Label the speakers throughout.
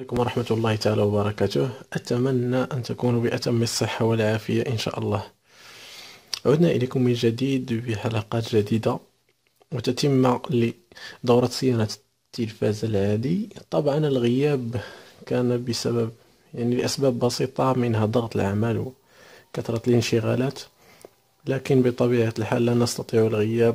Speaker 1: عليكم ورحمة الله تعالى وبركاته. أتمنى أن تكونوا بأتم الصحة والعافية إن شاء الله. عدنا إليكم من جديد بحلقات جديدة وتتمة لدورة صيانة التلفاز العادي. طبعا الغياب كان بسبب لأسباب بسيطة، منها ضغط العمل وكثرة الانشغالات، لكن بطبيعة الحال لا نستطيع الغياب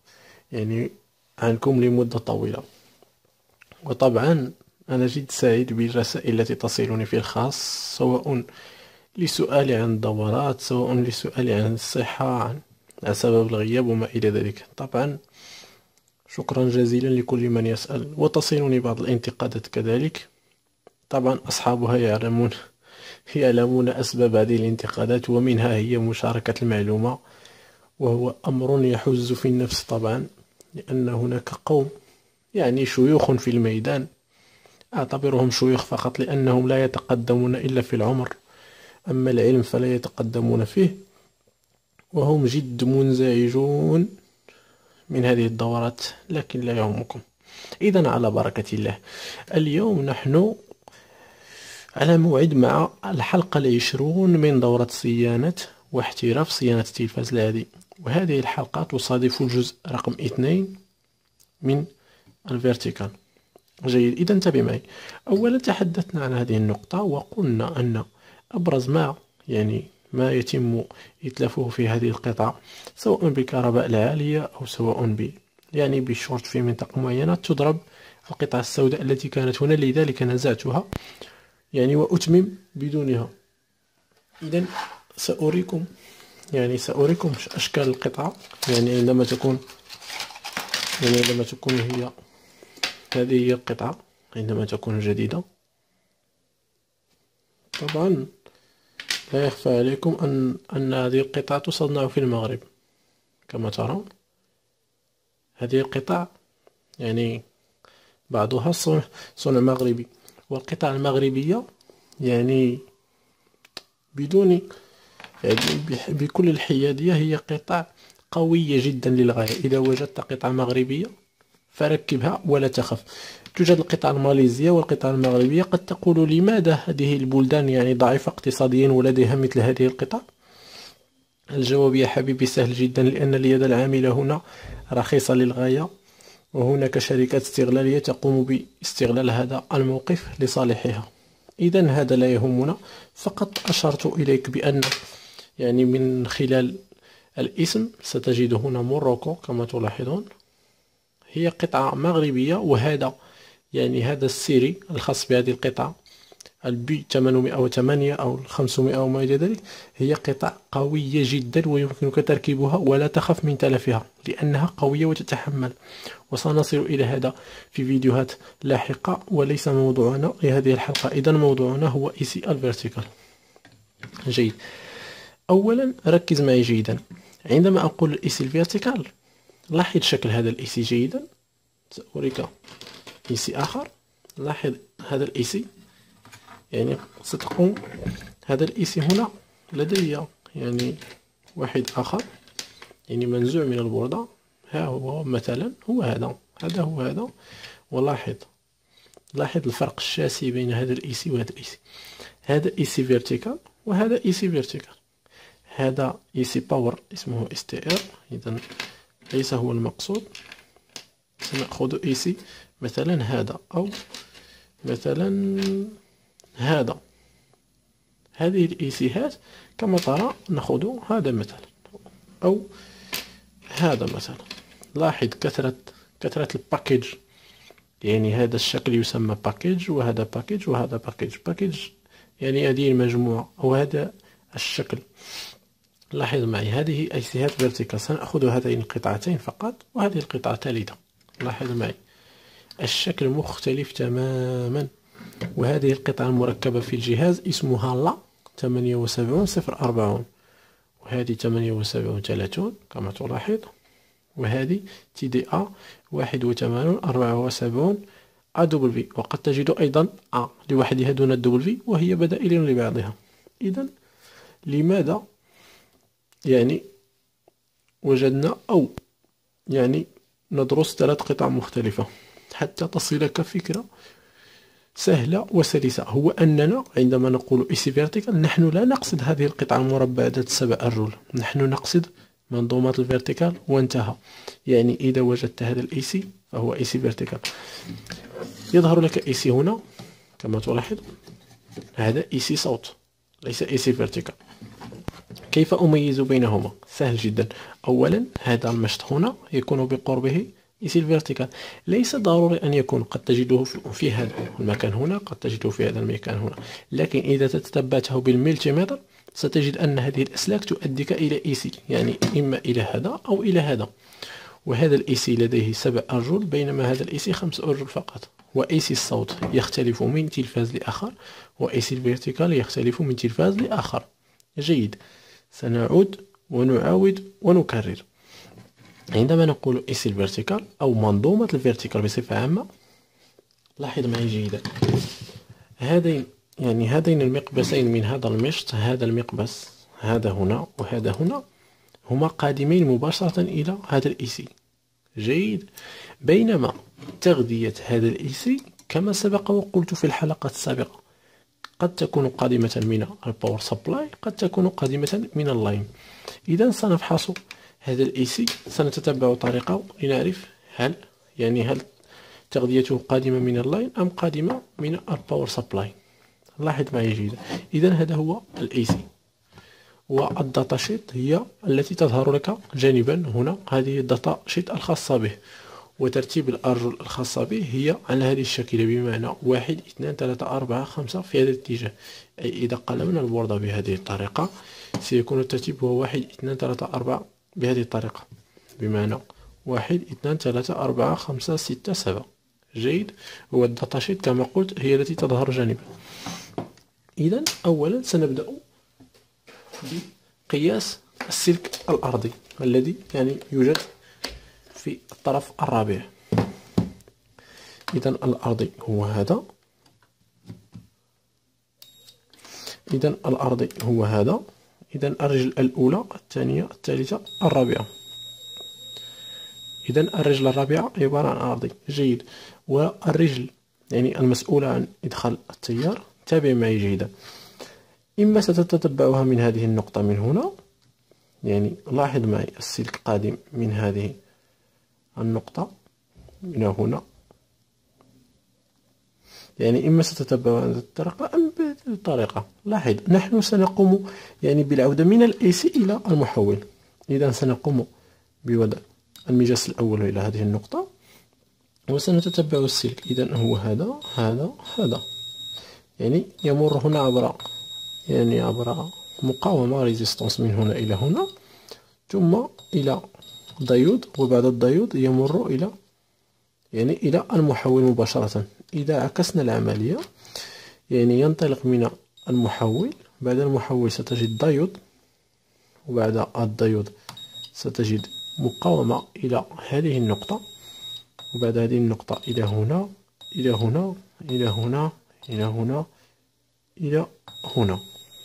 Speaker 1: عنكم لمدة طويلة. وطبعا أنا جد سعيد بالرسائل التي تصلني في الخاص، سواء لسؤالي عن الدورات، سواء لسؤالي عن الصحة، عن سبب الغياب وما إلى ذلك. طبعا شكرا جزيلا لكل من يسأل، وتصلني بعض الانتقادات كذلك. طبعا أصحابها يعلمون أسباب هذه الانتقادات، ومنها هي مشاركة المعلومة، وهو أمر يحز في النفس طبعا، لأن هناك قوم شيوخ في الميدان، أعتبرهم شيوخ فقط لأنهم لا يتقدمون إلا في العمر، أما العلم فلا يتقدمون فيه، وهم جد منزعجون من هذه الدورات، لكن لا يهمكم. إذن على بركة الله، اليوم نحن على موعد مع الحلقة 20 من دورة صيانة واحتراف صيانة التلفاز العادي، وهذه الحلقة تصادف الجزء رقم 2 من الفيرتيكال. جيد، إذا انتبه معي. أولا تحدثنا عن هذه النقطة وقلنا أن أبرز ما يتم إتلافه في هذه القطع، سواء بالكهرباء العالية أو سواء بالشورت في منطقة معينة، تضرب القطعة السوداء التي كانت هنا، لذلك نزعتها وأتمم بدونها. إذا سأريكم أشكال القطعة عندما تكون هي هذه هي القطعة عندما تكون جديدة. طبعا لا يخفى عليكم أن هذه القطعة تصنع في المغرب كما ترون. هذه القطع بعضها صنع مغربي، والقطع المغربية بدون بكل الحيادية هي قطع قوية جدا للغاية. إذا وجدت قطعة مغربية فركبها ولا تخف. توجد القطع الماليزية والقطع المغربية. قد تقول لماذا هذه البلدان ضعيفة اقتصاديا ولديها مثل هذه القطع؟ الجواب يا حبيبي سهل جدا، لأن اليد العاملة هنا رخيصة للغاية، وهناك شركات استغلالية تقوم باستغلال هذا الموقف لصالحها. إذا هذا لا يهمنا، فقط أشرت إليك بأن من خلال الاسم ستجد هنا موروكو كما تلاحظون، هي قطعة مغربية، وهذا هذا السيري الخاص بهذه القطعة البي 808 أو 500 أو ما إلى ذلك، هي قطع قوية جدا ويمكنك تركيبها ولا تخف من تلفها، لأنها قوية وتتحمل. وسنصل إلى هذا في فيديوهات لاحقة، وليس موضوعنا لهذه الحلقة. إذن موضوعنا هو EC الفيرتيكال. جيد، أولا ركز معي جيدا. عندما أقول EC الفيرتيكال، لاحظ شكل هذا الإيسي جيدا. سأريك إيسي آخر. لاحظ هذا الإيسي، ستقوم هذا الإيسي هنا لدي واحد آخر منزوع من البوردة. ها هو مثلا هو هذا هو هذا. ولاحظ الفرق الشاسع بين هذا الإيسي وهذا الإيسي. هذا إيسي فيرتيكال وهذا إيسي فيرتيكال. هذا إيسي باور اسمه STR، إذن ليس هو المقصود. سنأخذ إيسي مثلا هذا، أو مثلا هذا. هذه الإيسيهات كما ترى نأخذ هذا مثلا، أو هذا مثلا. لاحظ كثرة الباكيج، هذا الشكل يسمى باكيج، وهذا باكيج، وهذا باكيج هذه المجموعة أو هذا الشكل. لاحظ معي هذه أيسيهات فيرتيكال. سنأخذ هذين القطعتين فقط، وهذه القطعة الثالثة. لاحظ معي الشكل مختلف تماما. وهذه القطعة المركبة في الجهاز اسمها لا 78 وهذه 78 كما تلاحظ، وهذه TDA 81 AW، وقد تجد أيضا A لوحدها دون W، وهي بدائل لبعضها. إذن لماذا وجدنا أو ندرس 3 قطع مختلفة حتى تصلك فكرة سهلة وسلسة، هو أننا عندما نقول AC vertical نحن لا نقصد هذه القطعة المربعة ذات 7 أرجل، نحن نقصد منظومات الفيرتيكال وانتهى. يعني إذا وجدت هذا AC فهو AC vertical. يظهر لك AC هنا كما تلاحظ، هذا AC صوت ليس AC vertical. كيف أميز بينهما؟ سهل جدا. أولا هذا المشط هنا يكون بقربه AC vertical، ليس ضروري أن يكون، قد تجده في هذا المكان هنا، قد تجده في هذا المكان هنا، لكن إذا تتبعته بالملتيمتر ستجد أن هذه الأسلاك تؤديك إلى AC، يعني إما إلى هذا أو إلى هذا. وهذا الAC لديه 7 أرجل بينما هذا الAC 5 أرجل فقط. وAC الصوت يختلف من تلفاز لآخر، وAC الفيرتيكال يختلف من تلفاز لآخر. جيد، سنعود ونعاود ونكرر. عندما نقول AC الفيرتيكال أو منظومة الفيرتيكال بصفة عامة، لاحظ معي جيدا، هذين المقبسين من هذا المشط، هذا المقبس هذا هنا وهذا هنا، هما قادمين مباشرة إلى هذا الAC. جيد، بينما تغذية هذا الAC كما سبق وقلت في الحلقة السابقة قد تكون قادمة من الباور سبلاي، قد تكون قادمة من اللاين. إذا سنفحص هذا الAC، سنتتبع طريقه لنعرف هل تغذيته قادمة من اللاين أم قادمة من الباور سبلاي. لاحظ معي جيدا. إذا هذا هو الAC، والداتا شيت هي التي تظهر لك جانبا هنا، هذه الداتا شيت الخاصة به، وترتيب الأرجل الخاصة به هي على هذه الشكل، بمعنى 1 2 3 4 5 في هذا الاتجاه. أي إذا قلبنا البوردة بهذه الطريقة سيكون الترتيب هو 1 2 3 4 بهذه الطريقة، بمعنى 1 2 3 4 5 6 7. جيد، والداتا شيت كما قلت هي التي تظهر جانبا. إذا أولا سنبدأ بقياس السلك الأرضي الذي يوجد في الطرف الرابع. إذا الأرضي هو هذا، إذا الرجل الأولى الثانية الثالثة الرابعة. إذا الرجل الرابعة عبارة عن أرضي. جيد، والرجل المسؤولة عن إدخال التيار، تابع معي جيدا. إما ستتتبعها من هذه النقطة من هنا، لاحظ معي السلك قادم من هذه النقطة من هنا، إما ستتبع هذه الطريقة أم بهذه الطريقة. لاحظ نحن سنقوم بالعودة من الAC إلى المحول. إذا سنقوم بوضع المجس الأول إلى هذه النقطة وسنتتبع السلك. إذا هو هذا يمر هنا عبر مقاومة ريزيستانس من هنا إلى هنا، ثم إلى ديود، وبعد الديود يمر إلى المحول مباشرة. إذا عكسنا العملية ينطلق من المحول، بعد المحول ستجد ديود، وبعد الديود ستجد مقاومة إلى هذه النقطة، وبعد هذه النقطة إلى هنا إلى هنا إلى هنا إلى هنا إلى هنا.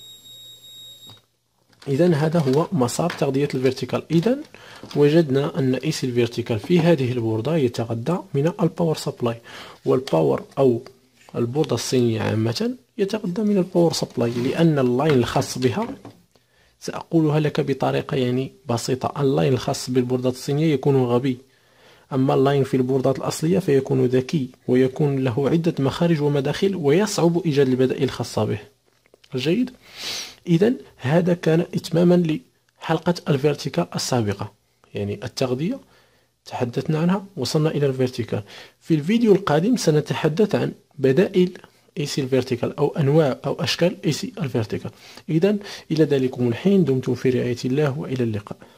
Speaker 1: إذا هذا هو مسار تغذية الفيرتيكال. إذا وجدنا أن AC الفيرتيكال في هذه البوردة يتغذى من الباور سبلاي، والباور أو البوردة الصينية عامة يتغذى من الباور سبلاي، لأن اللاين الخاص بها سأقولها لك بطريقة بسيطة. اللاين الخاص بالبوردة الصينية يكون غبي، أما اللاين في البوردات الأصلية فيكون ذكي، ويكون له عدة مخارج ومداخل، ويصعب إيجاد البدائل الخاصة به. جيد، إذا هذا كان إتماما لحلقة الفيرتيكال السابقة، التغذية تحدثنا عنها، وصلنا إلى الفيرتيكال. في الفيديو القادم سنتحدث عن بدائل AC الفيرتيكال أو أنواع أو أشكال AC الفيرتيكال. إذا إلى ذلكم الحين دمتم في رعاية الله، وإلى اللقاء.